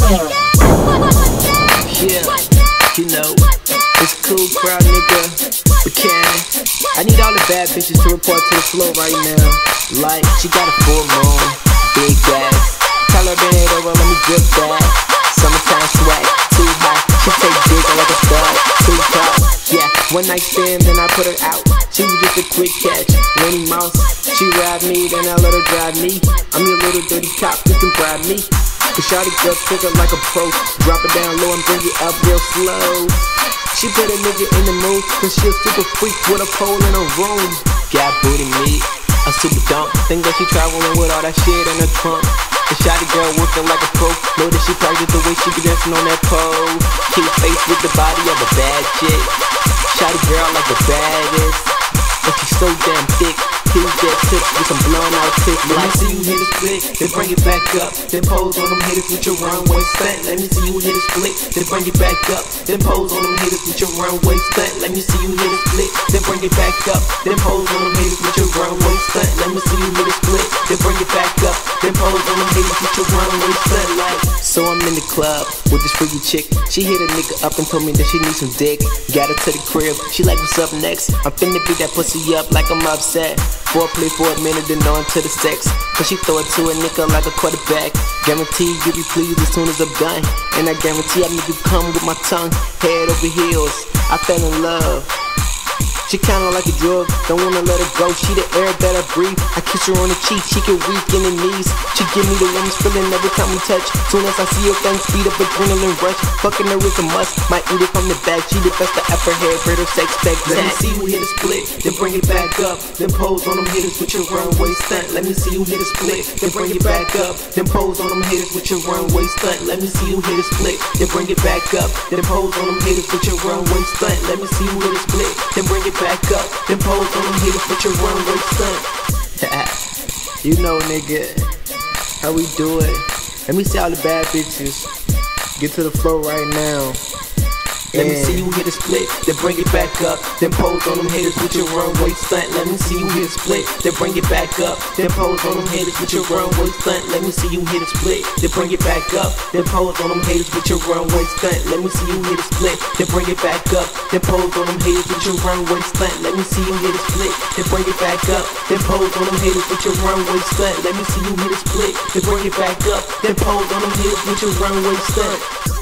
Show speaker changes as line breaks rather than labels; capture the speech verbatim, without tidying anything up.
Yeah, you know, it's cool crowd, nigga. Buckcannon. I need all the bad bitches to report to the floor right now. Like, she got a full moon, big ass. Tell her bend it over, let me grip that. Summertime swag, too hot. She take dick like a stud, too proud. Yeah, one night stand, then I put her out. She was just a quick catch, Winnie Mouse. She ride me, then I let her drive me. I'm your little dirty cop, you can bribe me. Cause shawty girl took her like a pro. Drop it down low and bring it up real slow. She put a nigga in the mood, cause she a super freak with a pole in her room. Got booty meat, a super dump. Think that she traveling with all that shit in her trunk. The shawty girl working like a pro. Know that she practice the way she be dancing on that pole. Keep face with the body of a bad chick. Shawty girl like the baddest, but she's so damn thick. Here's that tip with some blown out tips. Let me see you hit a split, then bring it back up. Then pose on them hitters with your runway stunt. Let me see you hit a split, then bring it back up. Then pose on them hitters with your runway stunt. Let me see you hit a split, then bring it back up. Then pose on them hitters with your runway stunt. Let me see you hit a split, then bring it back up. Then pose on them hitters with your runway stunt. Like, so I'm in the club with this freaky chick. She hit a nigga up and told me that she needs some dick. Got her to the crib, she like, what's up next? I'm finna beat that pussy up like I'm upset. Foreplay for a minute, then on to the sex. Cause she throw it to a nigga like a quarterback. Guarantee you be pleased as soon as I'm done. And I guarantee I make you come with my tongue. Head over heels, I fell in love. She kinda like a drug, don't wanna let her go. She the air that I breathe. I kiss her on the cheek, she get weak in the knees. She give me the woman's feeling every time we touch. Soon as I see her thing speed up, adrenaline rush. Fucking her is a must, might eat it from the back. She the best to ever had, greater sex back. Let me see you hit a split, then bring it back up. Then pose on them hitters with your runway stunt. Let me see you hit a split, then bring it back up. Then pose on them hitters with your runway stunt. Let me see you hit a split, then bring it back up. Then pose on them hitters with your runway stunt. Let me see you hit a split, then bring it back up. Then pose on them hitters with your runway stunt. You know, nigga, how we do it. Let me see all the bad bitches get to the floor right now. Let me see you hit a split, then bring it back up. Then pose on them hitters with your runway stunt. Let me see you hit a split, then bring it back up. Then pose on them hitters with your runway stunt. Let me see you hit a split, then bring it back up. Then pose on them hitters with your runway stunt. Let me see you hit a split, then bring it back up. Then pose on them hitters with your runway stunt. Let me see you hit a split, then bring it back up. Then pose on them hitters with your runway stunt. Let me see you hit a split, then bring it back up. Then pose on them hitters with your runway stunt.